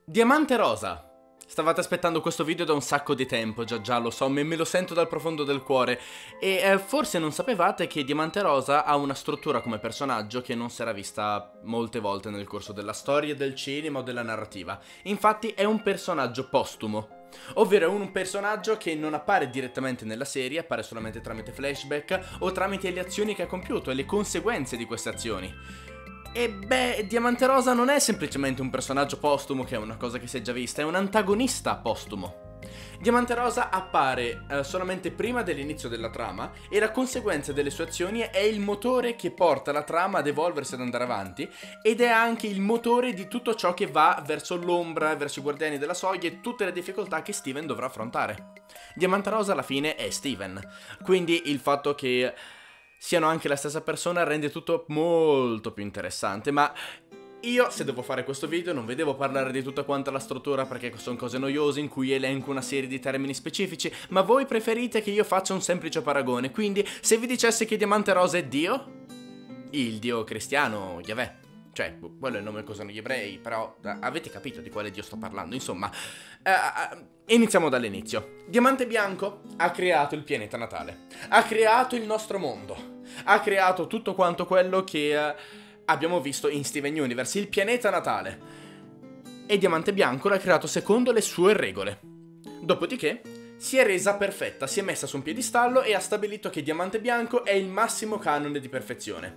Diamante rosa. Stavate aspettando questo video da un sacco di tempo, già lo so, me lo sento dal profondo del cuore. E forse non sapevate che Diamante Rosa ha una struttura come personaggio che non si era vista molte volte nel corso della storia, del cinema o della narrativa. Infatti è un personaggio postumo, ovvero è un personaggio che non appare direttamente nella serie, appare solamente tramite flashback o tramite le azioni che ha compiuto e le conseguenze di queste azioni. E beh, Diamante Rosa non è semplicemente un personaggio postumo, che è una cosa che si è già vista, è un antagonista postumo. Diamante Rosa appare solamente prima dell'inizio della trama e la conseguenza delle sue azioni è il motore che porta la trama ad evolversi, ad andare avanti, ed è anche il motore di tutto ciò che va verso l'ombra, verso i Guardiani della Soglia e tutte le difficoltà che Steven dovrà affrontare. Diamante Rosa alla fine è Steven, quindi il fatto che siano anche la stessa persona rende tutto molto più interessante, ma io, se devo fare questo video, non vi devo parlare di tutta quanta la struttura perché sono cose noiose in cui elenco una serie di termini specifici, ma voi preferite che io faccia un semplice paragone, quindi se vi dicessi che Diamante Rosa è Dio, il Dio cristiano, Yahweh, cioè, quello è il nome che usano gli ebrei, però avete capito di quale Dio sto parlando, insomma. Iniziamo dall'inizio. Diamante Bianco ha creato il pianeta natale, ha creato il nostro mondo, ha creato tutto quanto quello che abbiamo visto in Steven Universe, il pianeta natale. E Diamante Bianco l'ha creato secondo le sue regole. Dopodiché si è resa perfetta, si è messa su un piedistallo e ha stabilito che Diamante Bianco è il massimo canone di perfezione.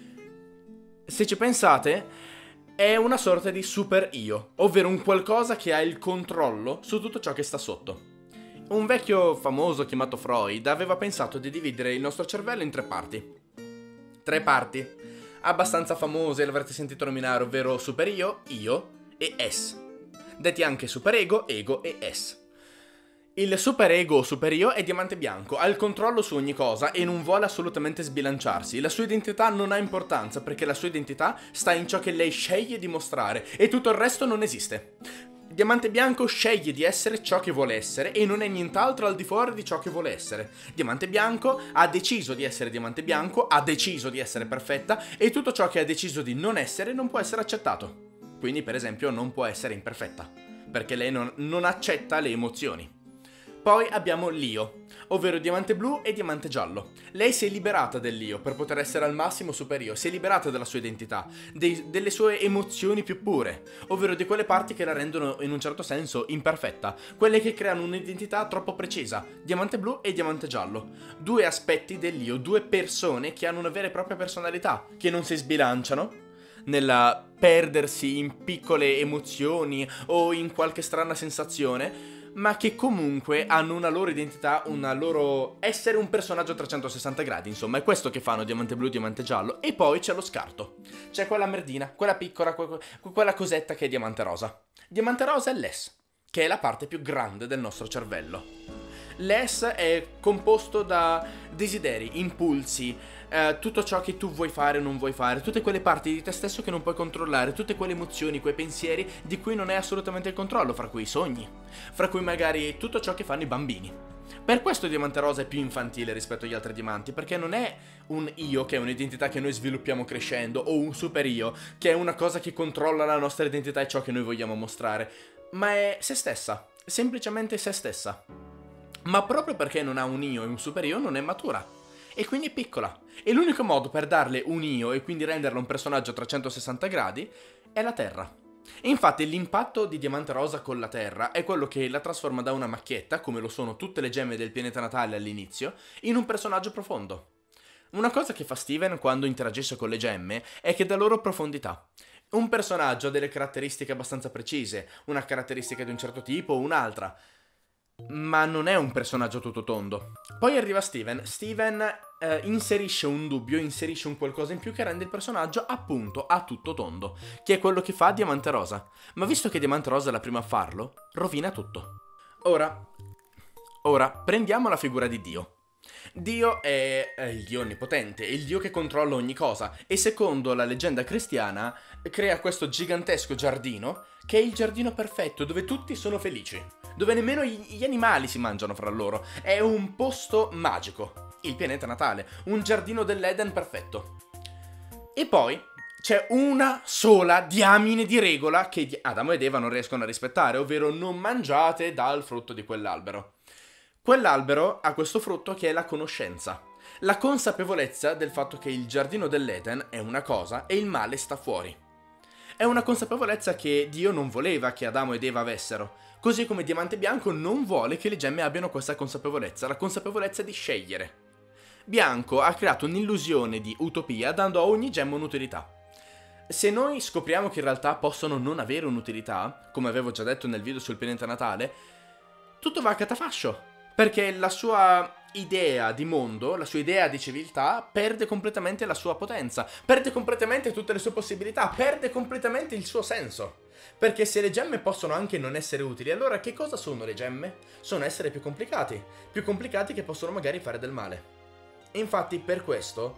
Se ci pensate, è una sorta di super io, ovvero un qualcosa che ha il controllo su tutto ciò che sta sotto. Un vecchio famoso chiamato Freud aveva pensato di dividere il nostro cervello in tre parti. Tre parti abbastanza famose, l'avrete sentito nominare, ovvero super io e es. Detti anche superego, ego e es. Il superego o superio è Diamante Bianco, ha il controllo su ogni cosa e non vuole assolutamente sbilanciarsi. La sua identità non ha importanza perché la sua identità sta in ciò che lei sceglie di mostrare e tutto il resto non esiste. Diamante Bianco sceglie di essere ciò che vuole essere e non è nient'altro al di fuori di ciò che vuole essere. Diamante Bianco ha deciso di essere Diamante Bianco, ha deciso di essere perfetta e tutto ciò che ha deciso di non essere non può essere accettato. Quindi, per esempio, non può essere imperfetta, perché lei non accetta le emozioni. Poi abbiamo l'io, ovvero Diamante Blu e Diamante Giallo. Lei si è liberata dell'io per poter essere al massimo superiore, si è liberata della sua identità, delle sue emozioni più pure, ovvero di quelle parti che la rendono in un certo senso imperfetta, quelle che creano un'identità troppo precisa, Diamante Blu e Diamante Giallo. Due aspetti dell'io, due persone che hanno una vera e propria personalità, che non si sbilanciano nella perdersi in piccole emozioni o in qualche strana sensazione, ma che comunque hanno una loro identità, una loro essere un personaggio a 360 gradi, insomma, è questo che fanno Diamante Blu e Diamante Giallo. E poi c'è lo scarto, c'è quella merdina, quella piccola, quella cosetta che è Diamante Rosa. Diamante Rosa è l'es, che è la parte più grande del nostro cervello. L'es è composto da desideri, impulsi, tutto ciò che tu vuoi fare o non vuoi fare, tutte quelle parti di te stesso che non puoi controllare, tutte quelle emozioni, quei pensieri di cui non hai assolutamente il controllo, fra cui i sogni, fra cui magari tutto ciò che fanno i bambini. Per questo Diamante Rosa è più infantile rispetto agli altri diamanti, perché non è un io che è un'identità che noi sviluppiamo crescendo, o un super io che è una cosa che controlla la nostra identità e ciò che noi vogliamo mostrare, ma è se stessa, semplicemente se stessa. Ma proprio perché non ha un io e un super io non è matura, e quindi è piccola. E l'unico modo per darle un io e quindi renderla un personaggio a 360 gradi è la Terra. E infatti l'impatto di Diamante Rosa con la Terra è quello che la trasforma da una macchietta, come lo sono tutte le gemme del pianeta natale all'inizio, in un personaggio profondo. Una cosa che fa Steven quando interagisce con le gemme è che dà loro profondità. Un personaggio ha delle caratteristiche abbastanza precise, una caratteristica di un certo tipo o un'altra, ma non è un personaggio tutto tondo. Poi arriva Steven inserisce un dubbio, inserisce un qualcosa in più che rende il personaggio appunto a tutto tondo, che è quello che fa Diamante Rosa. Ma visto che Diamante Rosa è la prima a farlo, rovina tutto. Ora prendiamo la figura di Dio. Dio è il Dio onnipotente, è il Dio che controlla ogni cosa e secondo la leggenda cristiana crea questo gigantesco giardino che è il giardino perfetto dove tutti sono felici, dove nemmeno gli animali si mangiano fra loro, è un posto magico, il pianeta natale, un giardino dell'Eden perfetto. E poi C'è una sola diamine di regola che Adamo ed Eva non riescono a rispettare, ovvero non mangiate dal frutto di quell'albero. Quell'albero ha questo frutto che è la conoscenza. La consapevolezza del fatto che il giardino dell'Eden è una cosa e il male sta fuori. È una consapevolezza che Dio non voleva che Adamo ed Eva avessero, così come Diamante Bianco non vuole che le gemme abbiano questa consapevolezza, la consapevolezza di scegliere. Bianco ha creato un'illusione di utopia dando a ogni gemma un'utilità. Se noi scopriamo che in realtà possono non avere un'utilità, come avevo già detto nel video sul pianeta natale, tutto va a catafascio, perché la sua idea di mondo, la sua idea di civiltà perde completamente la sua potenza, perde completamente tutte le sue possibilità, perde completamente il suo senso. Perché se le gemme possono anche non essere utili, allora che cosa sono le gemme? Sono esseri più complicati che possono magari fare del male. Infatti per questo,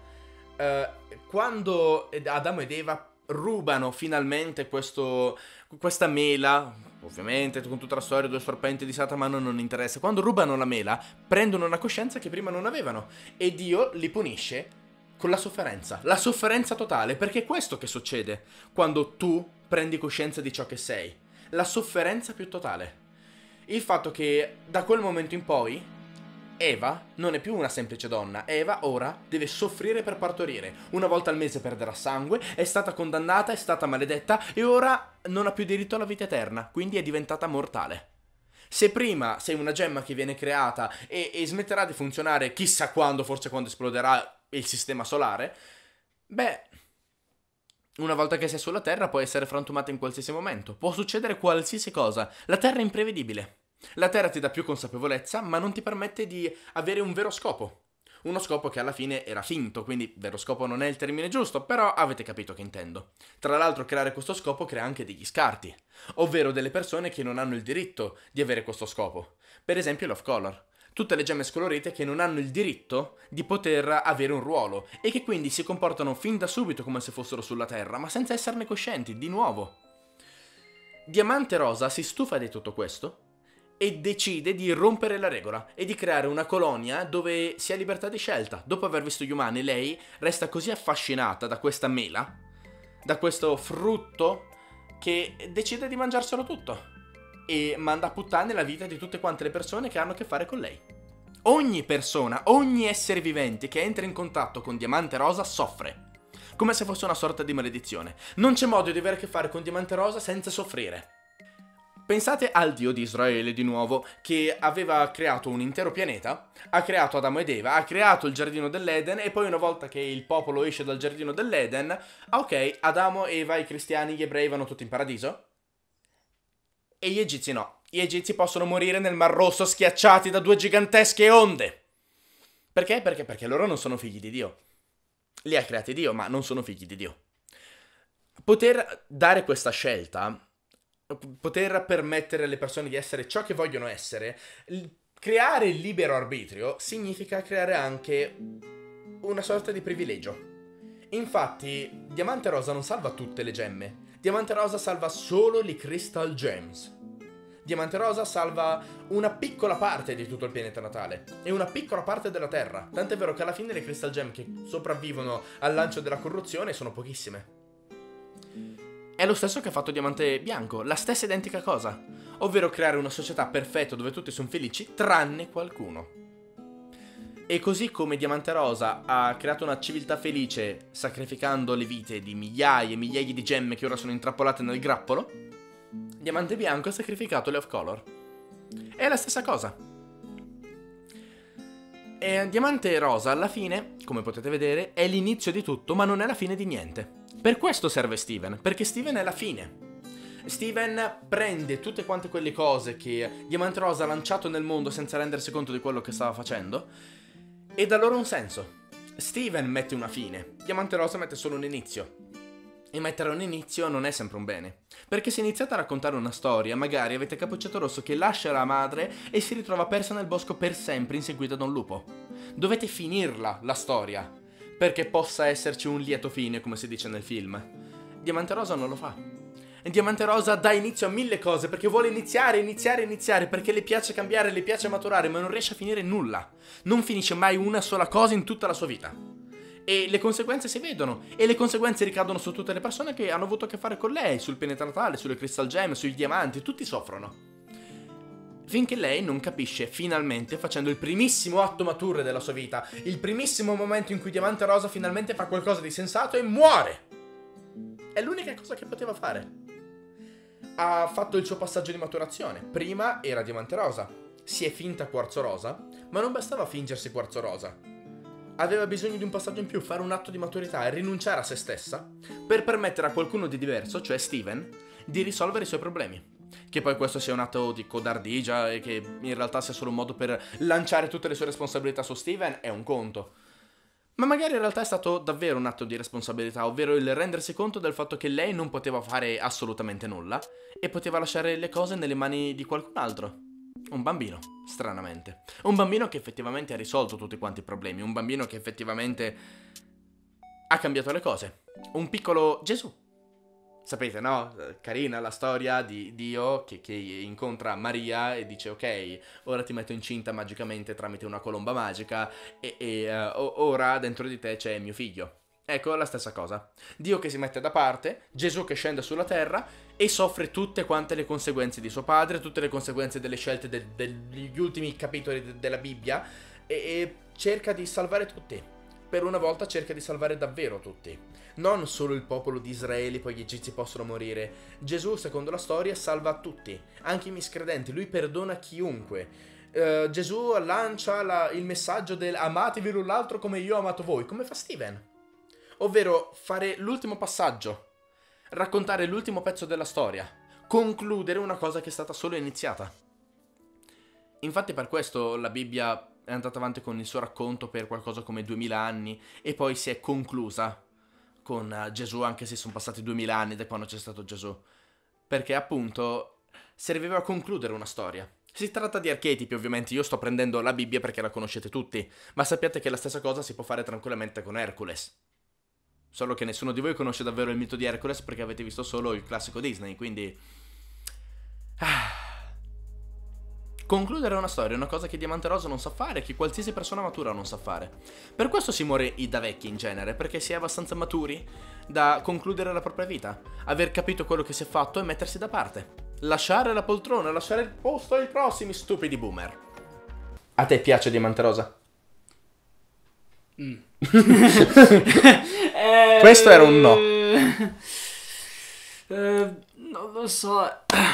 quando Adamo ed Eva rubano finalmente questa mela, ovviamente con tutta la storia due serpenti di Satana non interessa, quando rubano la mela prendono una coscienza che prima non avevano e Dio li punisce con la sofferenza totale, perché è questo che succede quando tu prendi coscienza di ciò che sei, la sofferenza più totale. Il fatto che da quel momento in poi Eva non è più una semplice donna, Eva ora deve soffrire per partorire. Una volta al mese perderà sangue, è stata condannata, è stata maledetta e ora non ha più diritto alla vita eterna, quindi è diventata mortale. Se prima sei una gemma che viene creata e smetterà di funzionare chissà quando, forse quando esploderà il sistema solare, beh, una volta che sei sulla Terra puoi essere frantumata in qualsiasi momento, può succedere qualsiasi cosa, la Terra è imprevedibile. La Terra ti dà più consapevolezza, ma non ti permette di avere un vero scopo. Uno scopo che alla fine era finto, quindi vero scopo non è il termine giusto, però avete capito che intendo. Tra l'altro creare questo scopo crea anche degli scarti, ovvero delle persone che non hanno il diritto di avere questo scopo. Per esempio l'off color. Tutte le gemme scolorite che non hanno il diritto di poter avere un ruolo e che quindi si comportano fin da subito come se fossero sulla Terra, ma senza esserne coscienti, di nuovo. Diamante Rosa si stufa di tutto questo e decide di rompere la regola e di creare una colonia dove si ha libertà di scelta. Dopo aver visto gli umani, lei resta così affascinata da questa mela, da questo frutto, che decide di mangiarselo tutto e manda a puttane la vita di tutte quante le persone che hanno a che fare con lei. Ogni persona, ogni essere vivente che entra in contatto con Diamante Rosa soffre, come se fosse una sorta di maledizione. Non c'è modo di avere a che fare con Diamante Rosa senza soffrire. Pensate al dio di Israele di nuovo, che aveva creato un intero pianeta, ha creato Adamo ed Eva, ha creato il giardino dell'Eden e poi una volta che il popolo esce dal giardino dell'Eden, ok, Adamo, Eva, i cristiani, gli ebrei vanno tutti in paradiso? E gli egizi no. Gli egizi possono morire nel Mar Rosso schiacciati da due gigantesche onde. Perché? Perché loro non sono figli di Dio. Li ha creati Dio, ma non sono figli di Dio. Poter dare questa scelta, poter permettere alle persone di essere ciò che vogliono essere, creare il libero arbitrio significa creare anche una sorta di privilegio. Infatti, Diamante Rosa non salva tutte le gemme. Diamante Rosa salva solo le Crystal Gems. Diamante Rosa salva una piccola parte di tutto il pianeta natale e una piccola parte della Terra. Tant'è vero che alla fine le Crystal Gem che sopravvivono al lancio della corruzione sono pochissime. È lo stesso che ha fatto Diamante Bianco, la stessa identica cosa, ovvero creare una società perfetta dove tutti sono felici tranne qualcuno. E così come Diamante Rosa ha creato una civiltà felice sacrificando le vite di migliaia e migliaia di gemme che ora sono intrappolate nel grappolo, Diamante Bianco ha sacrificato le off color. È la stessa cosa. E Diamante Rosa alla fine, come potete vedere, è l'inizio di tutto ma non è la fine di niente. Per questo serve Steven, perché Steven è la fine. Steven prende tutte quante quelle cose che Diamante Rosa ha lanciato nel mondo senza rendersi conto di quello che stava facendo e dà loro un senso. Steven mette una fine, Diamante Rosa mette solo un inizio. E mettere un inizio non è sempre un bene, perché se iniziate a raccontare una storia, magari avete Cappuccetto Rosso che lascia la madre e si ritrova persa nel bosco per sempre inseguita da un lupo. Dovete finirla, la storia, perché possa esserci un lieto fine, come si dice nel film. Diamante Rosa non lo fa. E Diamante Rosa dà inizio a mille cose, perché vuole iniziare, perché le piace cambiare, le piace maturare, ma non riesce a finire nulla. Non finisce mai una sola cosa in tutta la sua vita. E le conseguenze si vedono, e le conseguenze ricadono su tutte le persone che hanno avuto a che fare con lei, sul pianeta natale, sulle crystal gem, sui diamanti, tutti soffrono. Finché lei non capisce, finalmente, facendo il primissimo atto mature della sua vita, il primissimo momento in cui Diamante Rosa finalmente fa qualcosa di sensato e muore. È l'unica cosa che poteva fare. Ha fatto il suo passaggio di maturazione. Prima era Diamante Rosa, si è finta Quarzo Rosa, ma non bastava fingersi Quarzo Rosa. Aveva bisogno di un passaggio in più, fare un atto di maturità e rinunciare a se stessa per permettere a qualcuno di diverso, cioè Steven, di risolvere i suoi problemi. Che poi questo sia un atto di codardigia e che in realtà sia solo un modo per lanciare tutte le sue responsabilità su Steven è un conto. Ma magari in realtà è stato davvero un atto di responsabilità, ovvero il rendersi conto del fatto che lei non poteva fare assolutamente nulla e poteva lasciare le cose nelle mani di qualcun altro. Un bambino, stranamente. Un bambino che effettivamente ha risolto tutti quanti i problemi, un bambino che effettivamente ha cambiato le cose. Un piccolo Gesù. Sapete, no? Carina la storia di Dio che incontra Maria e dice ok, ora ti metto incinta magicamente tramite una colomba magica ora dentro di te c'è mio figlio. Ecco, la stessa cosa. Dio che si mette da parte, Gesù che scende sulla terra e soffre tutte quante le conseguenze di suo padre, tutte le conseguenze delle scelte degli ultimi capitoli della Bibbia e cerca di salvare tutti. Per una volta cerca di salvare davvero tutti. Non solo il popolo di Israele, poi gli egizi possono morire. Gesù, secondo la storia, salva tutti, anche i miscredenti. Lui perdona chiunque. Gesù lancia il messaggio del amatevi l'un l'altro come io ho amato voi, come fa Steven. Ovvero fare l'ultimo passaggio, raccontare l'ultimo pezzo della storia, concludere una cosa che è stata solo iniziata. Infatti per questo la Bibbia è andata avanti con il suo racconto per qualcosa come 2000 anni e poi si è conclusa con Gesù, anche se sono passati 2000 anni da quando c'è stato Gesù, perché appunto serviva a concludere una storia. Si tratta di archetipi, ovviamente. Io sto prendendo la Bibbia perché la conoscete tutti, ma sappiate che la stessa cosa si può fare tranquillamente con Hercules. Solo che nessuno di voi conosce davvero il mito di Hercules perché avete visto solo il classico Disney, quindi concludere una storia è una cosa che Diamante Rosa non sa fare, che qualsiasi persona matura non sa fare. Per questo si muore da vecchi in genere, perché si è abbastanza maturi da concludere la propria vita, aver capito quello che si è fatto e mettersi da parte. Lasciare la poltrona, lasciare il posto ai prossimi stupidi boomer. A te piace Diamante Rosa? Questo era un no. Non lo so.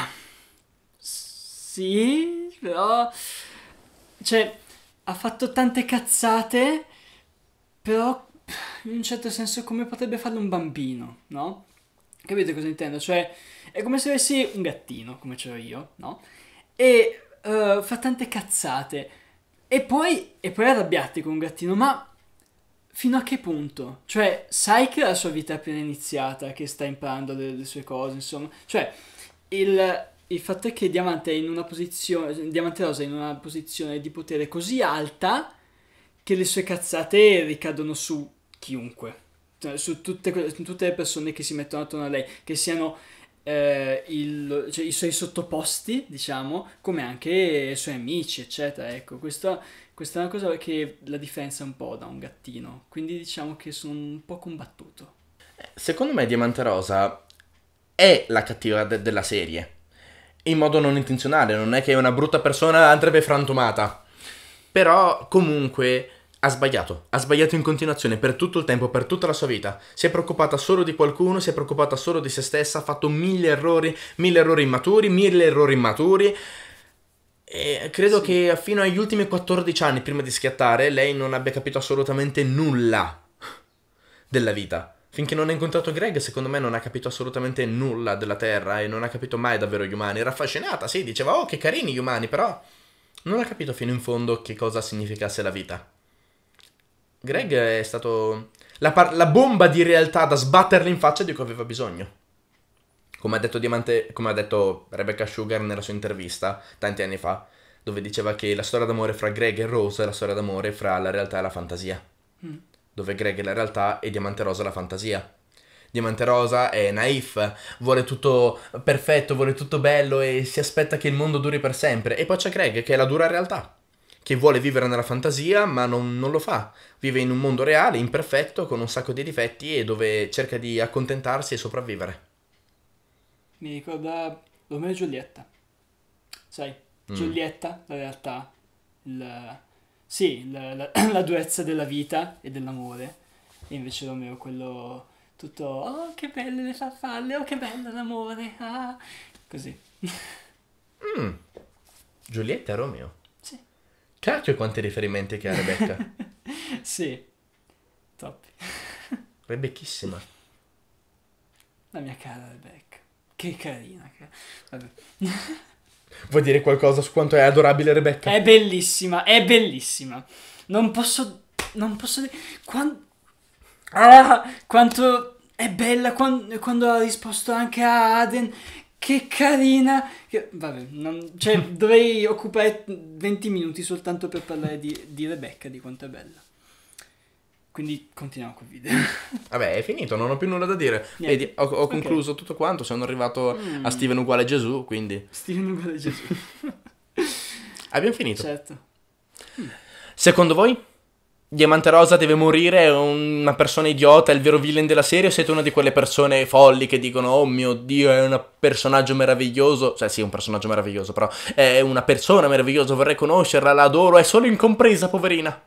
Sì, però cioè ha fatto tante cazzate, però in un certo senso come potrebbe farlo un bambino, no? Capite cosa intendo? Cioè è come se avessi un gattino, come ce l'ho io, no? E fa tante cazzate e poi arrabbiati con un gattino, ma fino a che punto? Cioè sai che la sua vita è appena iniziata, che sta imparando le sue cose, insomma. Cioè il fatto è che Diamante Rosa è in una posizione di potere così alta che le sue cazzate ricadono su chiunque, cioè, su tutte le persone che si mettono attorno a lei, che siano i suoi sottoposti, diciamo, come anche i suoi amici, eccetera. Ecco, questa è una cosa che la differenzia un po' da un gattino, quindi diciamo che sono un po' combattuto. Secondo me Diamante Rosa è la cattiva della serie. In modo non intenzionale, non è che è una brutta persona, andrebbe frantumata. Però comunque ha sbagliato in continuazione per tutto il tempo, per tutta la sua vita. Si è preoccupata solo di qualcuno, si è preoccupata solo di se stessa, ha fatto 1000 errori immaturi, 1000 errori immaturi. E credo che fino agli ultimi 14 anni prima di schiattare lei non abbia capito assolutamente nulla della vita. Finché non ha incontrato Greg, secondo me non ha capito assolutamente nulla della Terra e non ha capito mai davvero gli umani. Era affascinata, sì, diceva oh che carini gli umani, però non ha capito fino in fondo che cosa significasse la vita. Greg è stato la bomba di realtà da sbatterle in faccia di cui aveva bisogno. Come ha detto Rebecca Sugar nella sua intervista tanti anni fa, dove diceva che la storia d'amore fra Greg e Rose è la storia d'amore fra la realtà e la fantasia. Dove Greg è la realtà e Diamante Rosa la fantasia. Diamante Rosa è naif, vuole tutto perfetto, vuole tutto bello e si aspetta che il mondo duri per sempre. E poi c'è Greg che è la dura realtà, che vuole vivere nella fantasia ma non lo fa. Vive in un mondo reale, imperfetto, con un sacco di difetti e dove cerca di accontentarsi e sopravvivere. Mi ricorda Romeo e Giulietta. Sai, Giulietta, la realtà, sì, la durezza della vita e dell'amore. E invece Romeo, quello tutto, oh che belle le farfalle, oh che bello l'amore, ah. Così. Giulietta e Romeo. Sì. Cacchio quanti riferimenti che ha Rebecca. Sì, troppi. Rebecchissima. La mia cara Rebecca. Che carina. Vabbè. Vuoi dire qualcosa su quanto è adorabile Rebecca? È bellissima, è bellissima. Non posso dire quanto è bella quando ha risposto anche a Aden. Che carina. Vabbè, cioè, dovrei occupare 20 minuti soltanto per parlare di Rebecca, di quanto è bella. Quindi continuiamo col video. Vabbè, è finito, non ho più nulla da dire. Niente. Vedi, ho concluso tutto quanto, sono arrivato a Steven uguale Gesù, quindi... Steven uguale Gesù. Abbiamo finito. Certo. Secondo voi? Diamante Rosa deve morire, è una persona idiota, è il vero villain della serie, o siete una di quelle persone folli che dicono oh mio Dio è un personaggio meraviglioso, cioè sì è un personaggio meraviglioso, però è una persona meravigliosa, vorrei conoscerla, la adoro, è solo incompresa, poverina.